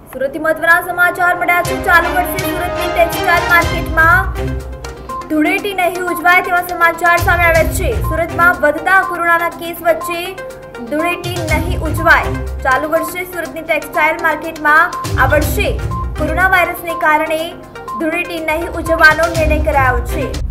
સુરતથી મહત્વના સમાચાર મળ્યા છે। ચાલુ વર્ષે સુરતની ટેક્સટાઇલ માર્કેટમાં ધૂળેટી નહીં ઉજવાય તેવા સમાચાર સામે આવ્યા છે। સુરતમાં વધતા કોરોનાના કેસ વચ્ચે ધૂળેટી નહીં ઉજવાય। ચાલુ વર્ષે સુરતની ટેક્સટાઇલ માર્કેટમાં આ વર્ષે કોરોના વાયરસને કારણે ધૂળેટી નહીં ઉજવવાનો નિર્ણય કરાયો છે।